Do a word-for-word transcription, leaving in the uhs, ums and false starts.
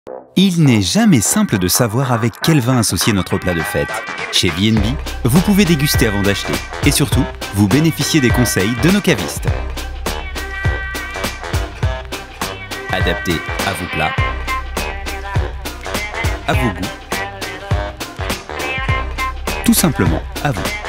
Il n'est jamais simple de savoir avec quel vin associer notre plat de fête. Chez B and B, vous pouvez déguster avant d'acheter. Et surtout, vous bénéficiez des conseils de nos cavistes. Adaptés à vos plats, à vos goûts, tout simplement à vous.